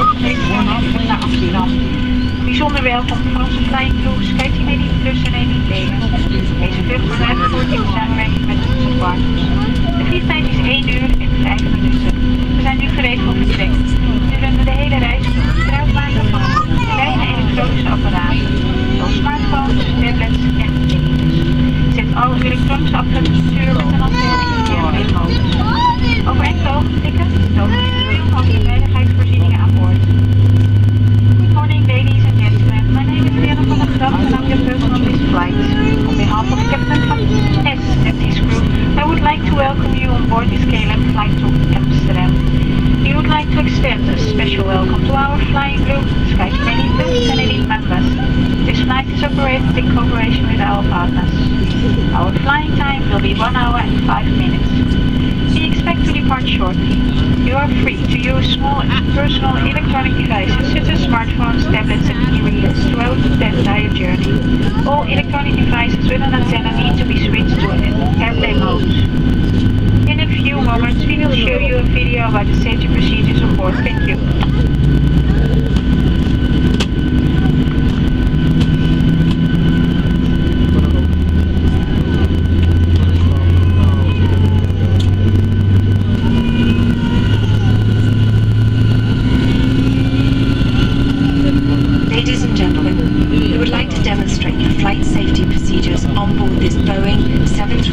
deze morgen naar Amsterdam. Bijzonder welkom van onze flying crew Skyteam 18 Plus en 18 Leden. Deze vlucht wordt uitgevoerd in samenwerking met onze partners. De vliegtijd is 1 uur en 5 minuten. We zijn nu gereed voor vertrek. Gedurende de hele reis gebruik maken van kleine elektronische apparaten, zoals smartphones, tablets en telefoons. Zet alle elektronische apparatuur met een antenne in de airplane-modus. Over enkele ogenblikken tonen we veel van de veiligheidsvoorzieningen aan boord. Good morning, ladies and gentlemen. My name is Liana van der Graaf and I'm your person on this flight. On behalf of Captain Van S and his crew, I would like to welcome you on board this KLM flight to Amsterdam. We would like to extend a special welcome to our flying crew, Skyteam 18 Plus and 18 members. This flight is operated in cooperation with our partners. Our flying time will be 1 hour and 5 minutes. We expect to depart shortly. You are free to use small personal electronic devices such as smartphones, tablets and e-readers throughout the entire journey. All electronic devices with an antenna need to be switched to airplane mode. In a few moments we will show you a video about the safety procedures on board. Thank you. Ladies and gentlemen, we would like to demonstrate the flight safety procedures on board this Boeing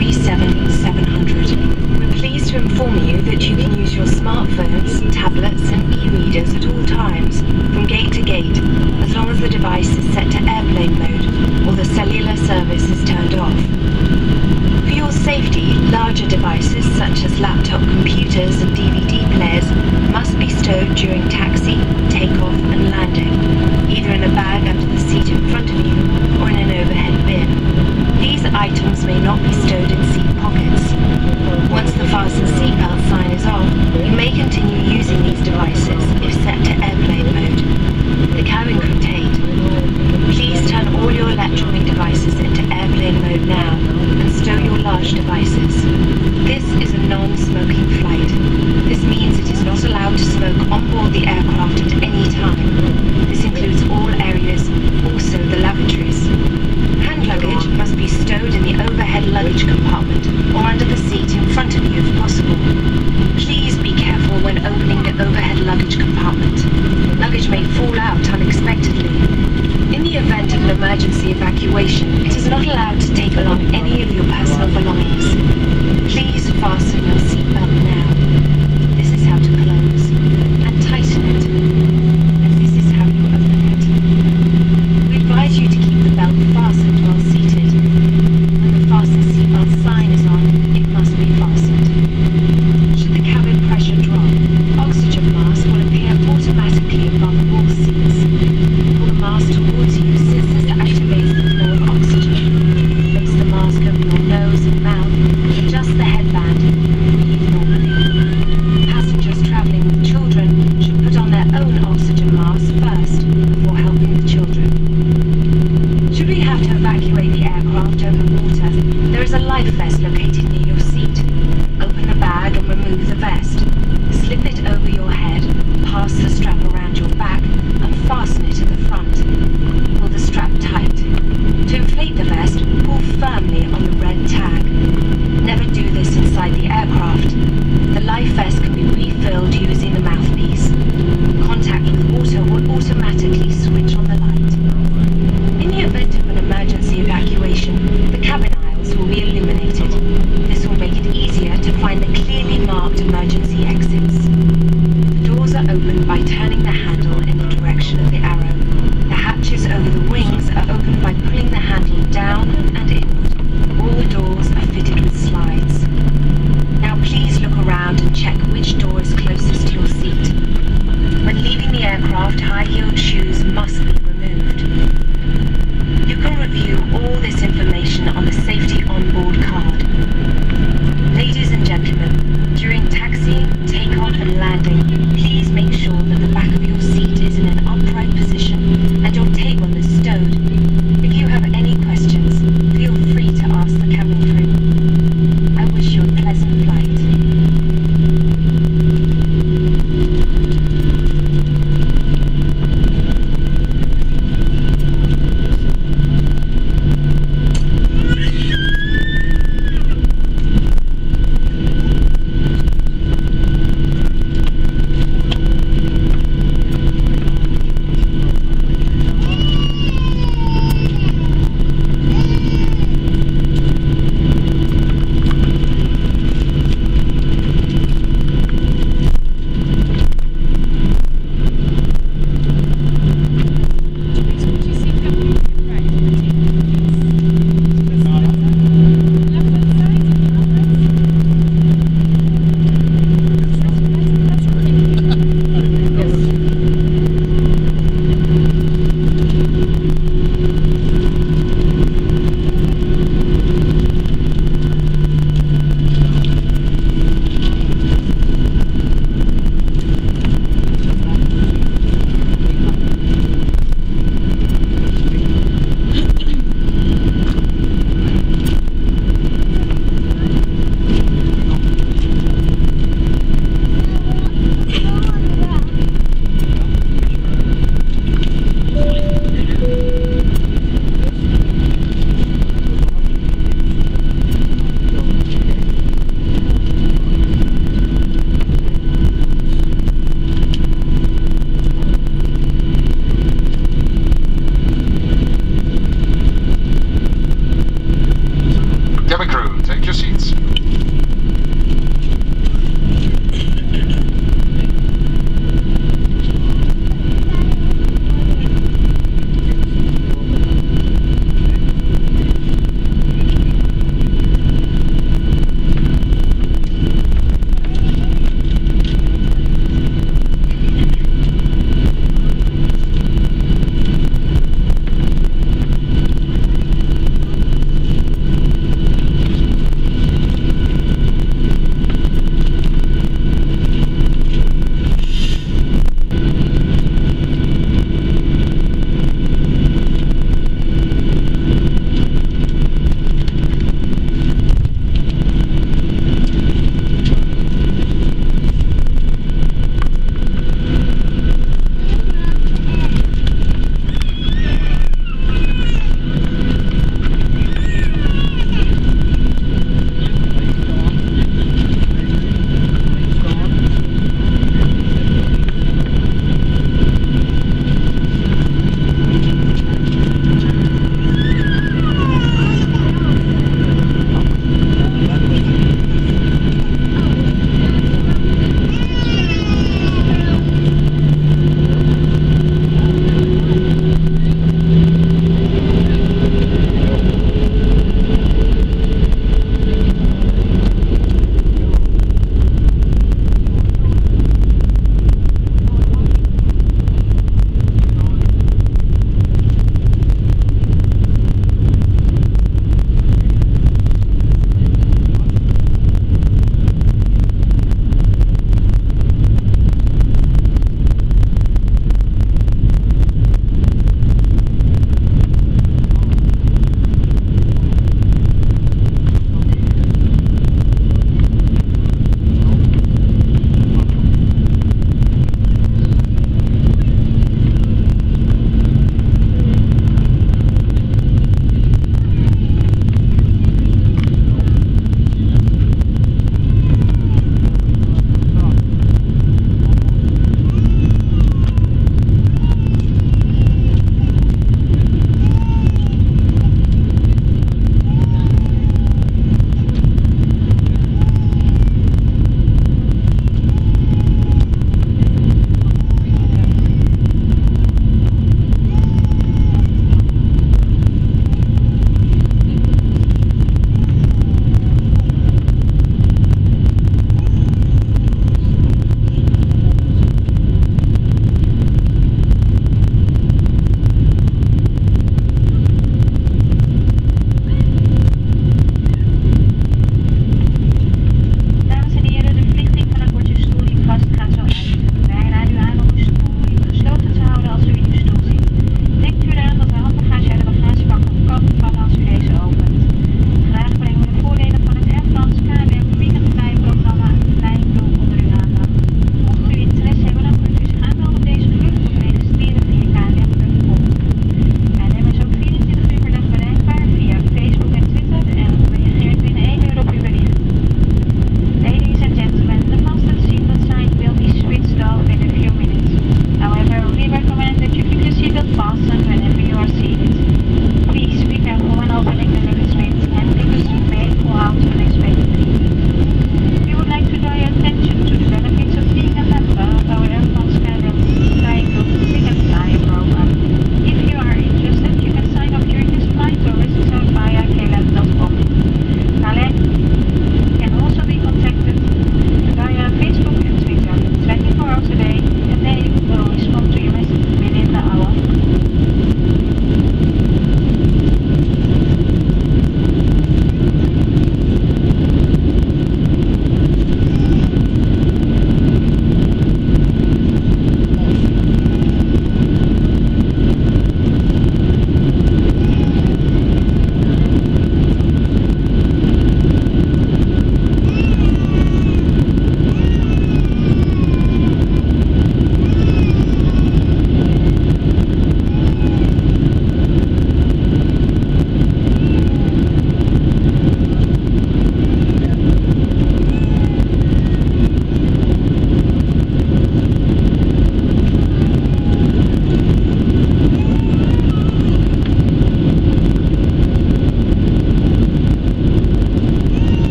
737-700. We're pleased to inform you that you can use your smartphones, tablets and e-readers at all times, from gate to gate, as long as the device is set to airplane mode or the cellular service is turned off. For your safety, larger devices such as laptop computers and DVD players must be stowed during taxi, takeoff and landing, either in a bag under the seat in front of you or in an overhead bin. These items may not be stowed in seat pockets. Once the fasten seatbelt sign is off, you may continue using these devices if set to airplane mode. The cabin crew take. Please turn all your electronic devices into airplane mode now and stow your large devices. This is a non-smoking flight. This means it is not allowed to smoke on board the aircraft at any time. This includes all areas, also the lavatories. Hand luggage must be stowed in the overhead luggage compartment or under the seat in front of you if possible. Please be careful when opening the overhead luggage compartment. Luggage may fall out unexpectedly. In the event of an emergency evacuation, it is not allowed to take along any of your personal belongings. Please fasten your seatbelt now. This is how to close and tighten it. And this is how you open it. We advise you to keep the belt fastened while seated. When the fasten seatbelt sign is on, it must be fastened. Should the cabin pressure drop, oxygen mask will appear automatically above all seats. Pull the mask towards you since this activates the flow of oxygen. Place the mask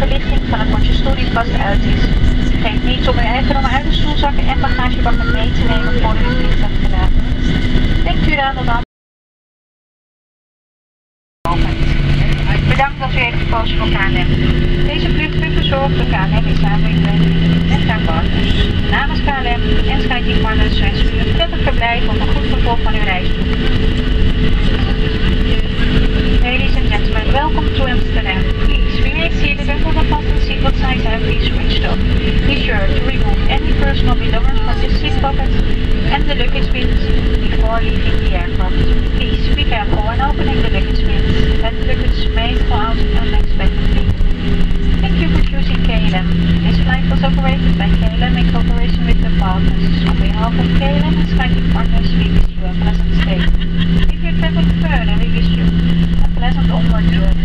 verlichting van het bordje stoel die vast uit is. Vergeet niet om uw eigendom uit de stoelzakken en bagagebakken mee te nemen voor u het vliegtuig verlaten. Denkt u eraan dat de Bedankt dat u heeft gekozen voor KLM. Deze vlucht wordt verzorgd door KLM in samenwerking met haar partners. Namens KLM en Skyteam Partners wensen u een prettig verblijf of een goed vervolg van uw reis toe. Ladies and gentlemen, welcome to Amsterdam. Please remain seated until the fasten seatbelt signs have been switched off. Be sure to remove any personal belongings from the seat pockets and the luggage bins before leaving the aircraft. Please be careful when opening the luggage bins, as luggage may fall out unexpectedly. Thank you for choosing KLM. This flight was operated by KLM in cooperation with the partners. On behalf of KLM and Skyteam Partners, we wish you a pleasant stay. If you're traveling further, we wish you a pleasant onward journey.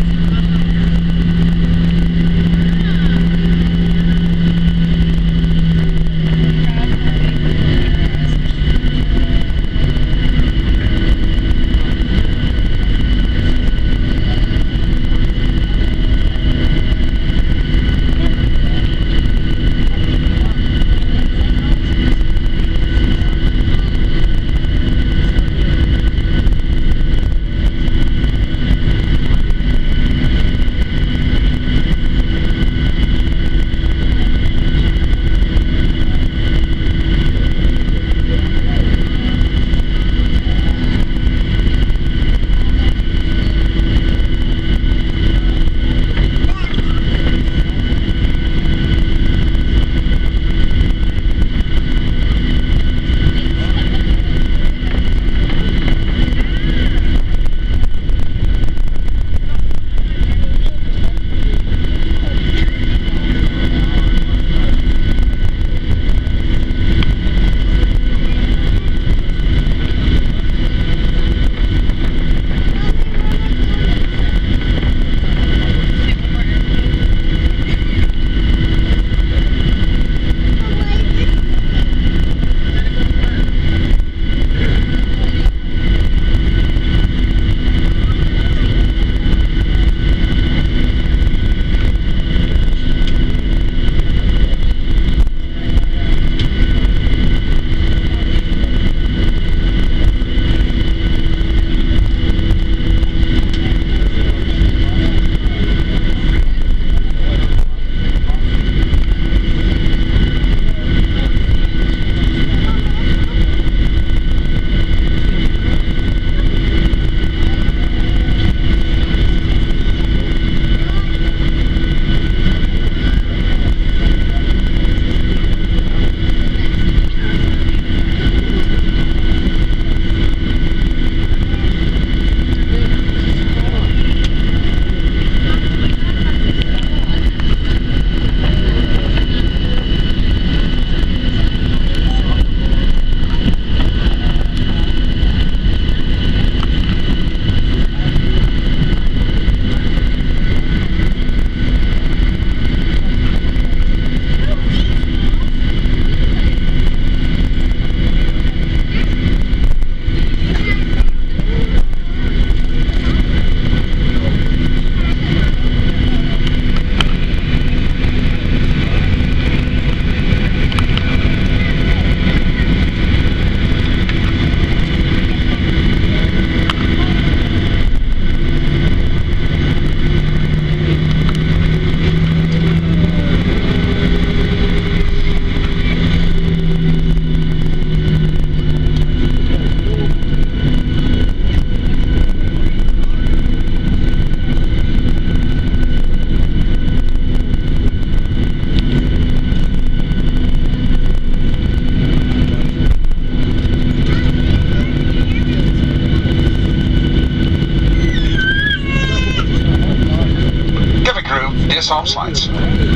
DSL slides.